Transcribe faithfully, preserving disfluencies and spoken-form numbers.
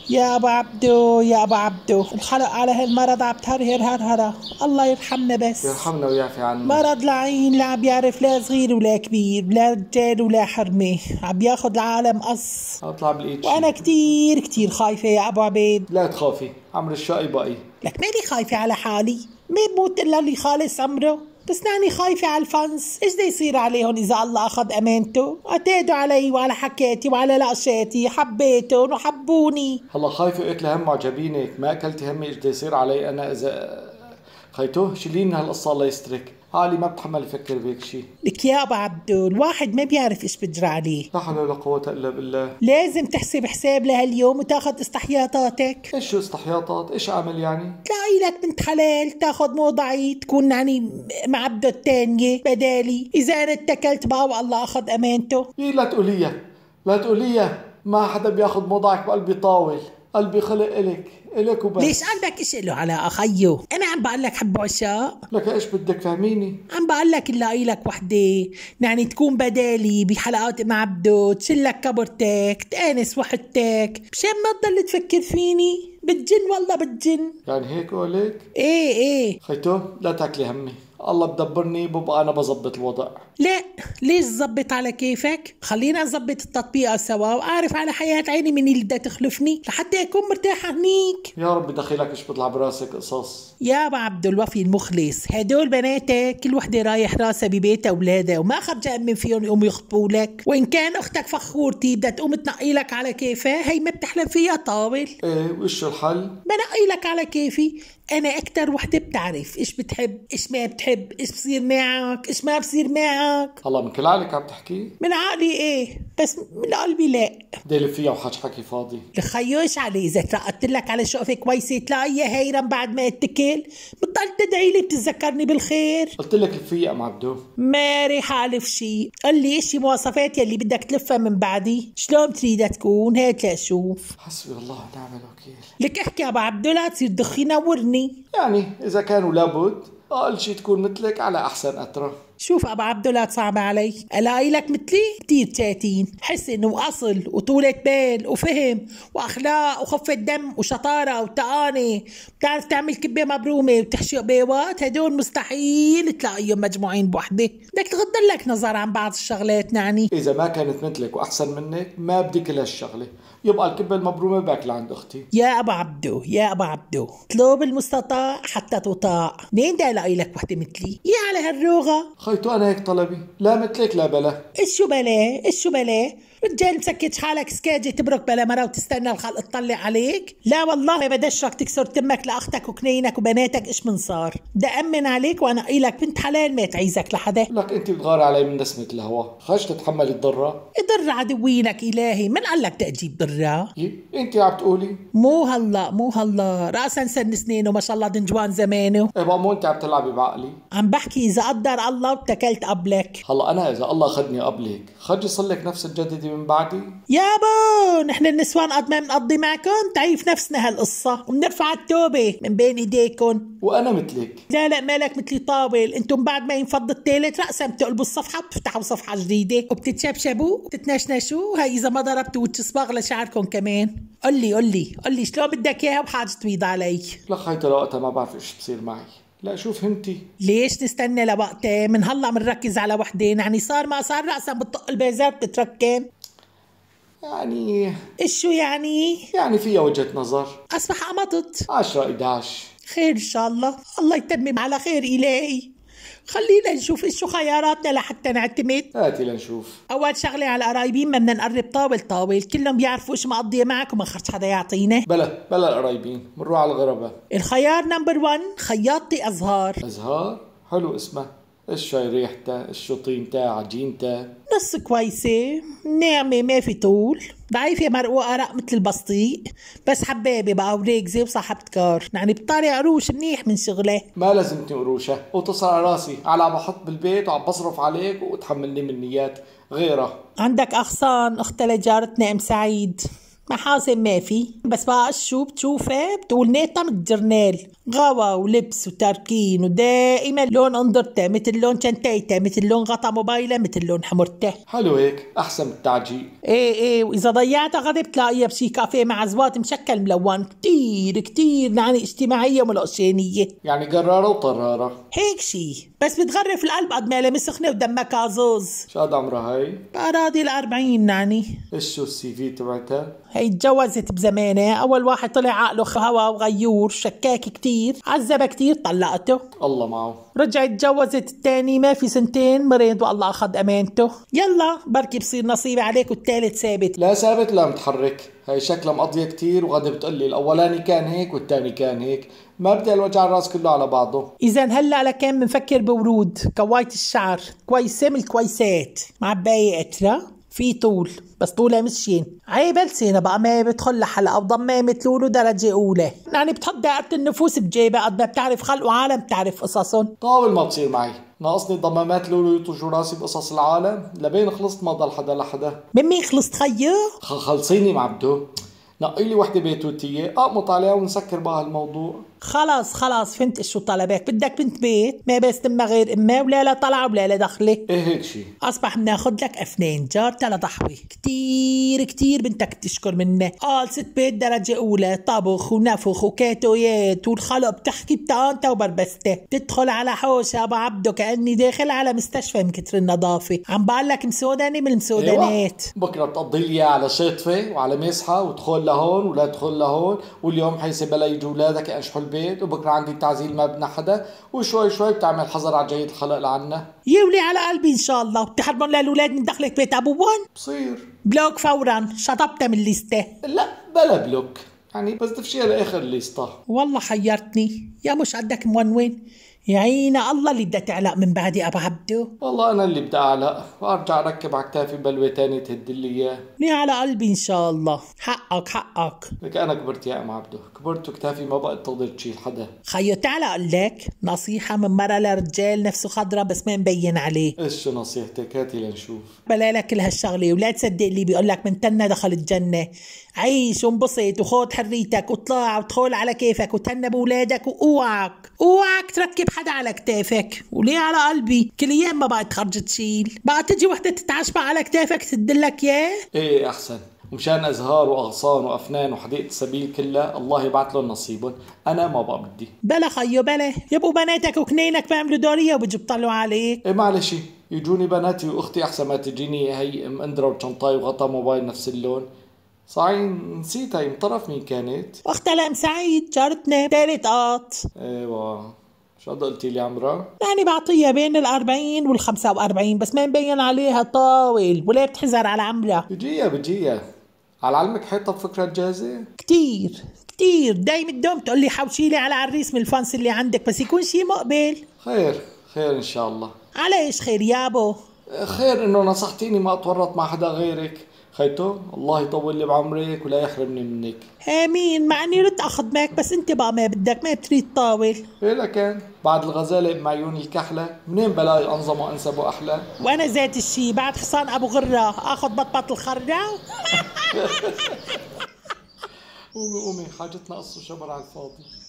يا ابو عبدو يا ابو عبدو، الخلق على هالمرض عم تهرهر هرهرة، الله يرحمنا بس. يرحمنا ويعفي عنا. مرض لعين لا عم بيعرف لا صغير ولا كبير، لا رجال ولا حرمة، عم بياخد العالم قص. اطلع بالايد. وانا كتير كتير خايفة يا ابو عبيد. لا تخافي، عمر الشقي بقي. لك ماني خايفة على حالي، ما بموت الا اللي خالص عمره، بس ناني خايفة على الفنس، ايش بده يصير عليهم إذا الله أخذ أمانته؟ اعتادوا علي وعلى حكاتي وعلى لقشاتي، حبيتهم وحبوني. هلا خايفة قلت لهم معجبينك، ما أكلتي همي ايش بده يصير علي أنا إذا خيتوه شيلين من هالقصة الله يسترك، عقلي ما بتحمل يفكر بهيك شيء. لك يا أبو عبدو الواحد ما بيعرف ايش بجرى عليه. لا حول ولا قوة إلا بالله. لازم تحسب حساب لهاليوم وتاخذ استحياطاتك. ايش شو استحياطات؟ ايش أعمل يعني؟ تلاقي لك بنت حلال تاخذ موضعي، تكون يعني مع عبده الثانية بدالي، إذا أنا اتكلت بقى والله أخذ أمانته. إيه لا تقوليها، لا تقوليها، ما حدا بياخذ موضعك بقلبي طاول، قلبي خلق إلك، إلك وبس. ليش قلبك ايش له على أخيو؟ أنا عم بقول لك حب عشاق. لك ايش بدك فهميني؟ عم بقول لك نلاقي لك وحده يعني تكون بدالي بحلقات مع عبده، تشلك كبرتك، تآنس وحدتك، مشان ما تضل تفكر فيني. بتجن والله بتجن. يعني هيك قولك؟ ايه ايه. خيتو لا تاكلي همي، الله بدبرني ببقى انا بظبط الوضع. لا ليش زبط على كيفك؟ خلينا نظبط التطبيق سوا واعرف على حياة عيني من اللي بدها تخلفني لحتى اكون مرتاحة هنيك. يا رب دخيلك ايش بيطلع براسك قصص. يا ابو عبد الوفي المخلص، هدول بناتك كل وحده رايح راسها ببيتها اولادها وما خرجة امن فيهم يقوموا يخطبوا لك، وان كان اختك فخورتي بدها تقوم تنقي لك على كيفها، هي ما بتحلم فيها طاول. ايه وش الحل؟ بنقي لك على كيفي، انا اكتر وحده بتعرف ايش بتحب ايش ما بتحب، ايش بصير معك ايش ما بصير معك. هلا من كل عقلك عم تحكي؟ من عقلي ايه، بس من قلبي لا. ديلي فيها وحاج حكي فاضي. لخيوش علي، اذا ترقدت لك على شقفه كويسه تلاقيها هيرم بعد ما اتكل، بتضل تدعي لي بتتذكرني بالخير. قلت لك الفيق ام عبدو. ما رح الف شيء، قل لي ايش مواصفات يلي بدك تلفها من بعدي، شلون بتريدها تكون، هات لاشوف. حسبي الله ونعم الوكيل. لك احكي ابو عبدو لا تصير دخي نورني. يعني اذا كانوا لابد اقل شيء تكون مثلك على احسن قطره. شوف ابو عبدو لا تصعب علي، الاقي لك مثلي كثير تاتين، حسن واصل وطولة بال وفهم واخلاق وخفة دم وشطاره وتقانه، بتعرف تعمل كبه مبرومه وتحشي بيوات، هدول مستحيل تلاقيهم مجموعين بوحده، بدك تغض لك نظر عن بعض الشغلات. نعني اذا ما كانت مثلك واحسن منك ما بدي كل هالشغله، يبقى الكبه المبرومه باكل عند اختي. يا ابو عبدو يا ابو عبدو، اطلب المستطاع حتى تطاع، منين بدي الاقي لك وحده مثلي؟ يا على هالروغه. خيتو انا هيك طلبي، لا مثلك لا بلا. ايش شو بلا ايش شو بلا؟ رجال مسكتش حالك سكاجي تبرك بلا مرة وتستنى الخلق تطلع عليك؟ لا والله بدشرك تكسر تمك لاختك وكنينك وبناتك ايش من صار، بدي امن عليك وانقي لك بنت حلال ما تعيزك لحدا. لك انت بتغاري علي من نسمه الهواء، خرج تتحمل الضره. اضر عدوينك الهي، من قال لك تجيب ضرة؟ انت عم تقولي مو هلا مو هلا، راسا سن سنينه ما شاء الله دنجوان زمانه. ايه بقى مو انت عم تلعبي بعقلي؟ عم بحكي اذا قدر الله واتكلت قبلك. هلا انا اذا الله اخذني قبلك خرجي صلك نفس الجددي من بعدي. يابا نحن النسوان قد ما بنقضي معكم تعيف نفسنا هالقصة وبنرفع التوبة من بين ايديكم. وانا مثلك. لا لا مالك مثلي طاول، انتم بعد ما ينفض التالت رأسا بتقلبوا الصفحة بتفتحوا صفحة جديدة وبتتشبشبوا وبتتنشنشوا، هاي اذا ما ضربتوا وجه صباغ لشعركم كمان. قل لي قل لي قل لي شلون بدك اياها وحاجة تبيض علي. لك هيدا لوقتها ما بعرف ايش بصير معي. لا شو فهمتي؟ ليش نستنى لوقتها؟ من هلا بنركز على وحدين، يعني صار ما صار رأسا بتطق البيزار بتتركن. يعني ايش شو يعني؟ يعني فيها وجهة نظر. اصبح قمطت. عشرة إحدعش. خير ان شاء الله، الله يتمم على خير الهي. خلينا نشوف ايش شو خياراتنا لحتى نعتمد. هاتي لنشوف. اول شغله على القرايبين ما بدنا نقرب طاول طاول، كلهم بيعرفوا ايش مقضيه معك وما خرج حدا يعطينا. بلا بلا القرايبين، بنروح على الغرباء. الخيار نمبر واحد خياطتي ازهار. ازهار؟ حلو اسمها. ايش شاي ريحتها؟ ايش شو طينتها عجينتها؟ نص كويسه ناعمه ما في طول، ضعيفه مرقوقه رق مثل البسطيق، بس حبابه بقى وريكزه وصاحبة كار، يعني بطاري قروش منيح من شغله. ما لازمتني قروشه، واتصل على راسي على عم بحط بالبيت وعم بصرف عليك وتحملني من نيات غيرها. عندك اغصان اختها لجارتنا ام سعيد، محاسن ما في، بس بقى شو بتشوفه بتقول نيتا من الجرنال، غوا ولبس وتركين ودائما لون انظرته مثل لون شنتيته، مثل لون غطا موبايله، مثل لون حمرته. حلو هيك احسن من التعجيل. ايه ايه، واذا ضيعتها غدا بتلاقيها بشي كافيه مع زوات مشكل ملون، كتير كتير يعني اجتماعيه وملقشانيه، يعني قراره وطراره هيك شي، بس بتغرف القلب قد ما لها سخنه ودمها كازوز. شو قد عمرها هي؟ بأراضي الأربعين يعني. ايش شو السي في تبعتها؟ هي تجوزت بزمانة، أول واحد طلع عقله هوا وغيور شكاك كتير، عذبها كتير طلقته، الله معه. رجعت تجوزت التاني ما في سنتين مريض والله أخذ أمانته، يلا بركي بصير نصيب عليك والتالت ثابت. لا ثابت لا متحرك، هي شكلها مقضية كتير وغدا بتقلي الأولاني كان هيك والتاني كان هيك، ما بدي الوجع الراس كله على بعضه. إذا هلا لكان منفكر بورود كواية الشعر كويسة من الكويسات، معباية قترة في طول بس طولها مشين، عيب لسينا بقى ما بتدخل لحلقة وضمامة لولو درجة أولى، يعني بتحط دائرة النفوس بجيبها قد ما بتعرف خلق وعالم بتعرف قصصهم. طاول ما بتصير معي، ناقصني ضمامات لولو يطرجوا راسي بقصص العالم، لبين خلصت ما ضل حدا لحدا. من مين خلصت خيو؟ خلصيني معبدو، نقي لي وحده بيتوتيه اقمط عليها ونسكر بقى هالموضوع. خلاص خلاص فهمت شو طلبك، بدك بنت بيت ما بس تمها غير امها ولا لا طلع ولا لا دخله. ايه هيك شي. اصبح بناخذ لك اثنين جارتها لضحوه كتير كتير بدك تشكر منه، قال ست بيت درجه اولى، طبخ ونفخ وكاتويات والخلق بتحكي بتانتا وبربسته، تدخل على حوش ابو عبده كاني داخل على مستشفى من كتر النظافه، عم بقول لك مسودني من المسودنات. أيوة. بكره بتقضي لي على شاطفه وعلى مسحه وادخل لهون ولا تدخل لهون، واليوم حيسي بلا يجوا اولادك ينشحوا البيت، وبكره عندي تعزيل ما بنا حدا، وشوي شوي بتعمل حظر على جيد الخلق لعنا. يولي على قلبي ان شاء الله، بتحرمون للاولاد من دخلك بيت ابوهم؟ بصير بلوك فورا، شطبتها من الليسته. لا بلا بلوك، يعني بس تفشيها لاخر الليسته. والله حيرتني يا مش عندك مونون، يعين الله اللي بدها تعلق من بعدي ابو عبدو. والله انا اللي بدي اعلق وارجع اركب على كتافي بلوه تاني تهد لي اياه. لي على قلبي ان شاء الله، حقك حقك. لك انا كبرت يا ام عبدو، كبرت وكتافي ما بقى تقدر تشيل حدا. خيو تعال اقول لك نصيحه من مره لرجال نفسه خضره بس ما مبين عليه. ايش شو نصيحتك؟ هاتي لنشوف. بلا لك كل هالشغله ولا تصدق اللي بيقول لك من تنى دخل الجنه، عيش وانبسط وخذ حريتك وطلع وادخل على كيفك وتهنى باولادك، واوعك اوعك تركب حدا على كتافك، وليه على قلبي كل ايام ما بقى تخرج تشيل، بقى تجي وحده تتعشبع على كتافك تدلك ياه. ايه احسن، ومشان ازهار واغصان وافنان وحديقه السبيل كلها الله يبعث لهم نصيبهم، انا ما بقى بدي. بلا خيو بلا، يبقوا بناتك وكنينك بيعملوا دوريه وبيجوا بيطلعوا عليك. ايه معلش يجوني بناتي واختي احسن ما تجيني هي ام اندرا وشنطاي وغطا موبايل نفس اللون. صحيح نسيت هي من طرف مين كانت؟ اختها لام سعيد جارتنا تالت قاط. ايوه شو قد قلتي لي عمرها؟ يعني بعطيها بين الأربعين والخمسة وأربعين بس ما مبين عليها طاول ولا بتحزر على عمرها. بجيها بجيها على علمك حيطة بفكرة جاهزة؟ كتير كتير دايم الدوم تقول لي حوشيلي على عريس من الفانس اللي عندك بس يكون شي مقبل. خير خير ان شاء الله. على ايش خير يابو؟ خير انه نصحتيني ما اتورط مع حدا غيرك، خيتو الله يطول لي بعمرك ولا يحرمني منك. امين، مع اني رد اخدمك بس انت بقى ما بدك ما بتريد طاول. ايه لكن بعد الغزاله ام عيون الكحله منين بلاقي انظم وانسب واحلى؟ وانا ذات الشي بعد حصان ابو غره اخذ بطبط الخرده. قومي قومي حاجتنا قص وشبر على الفاضي.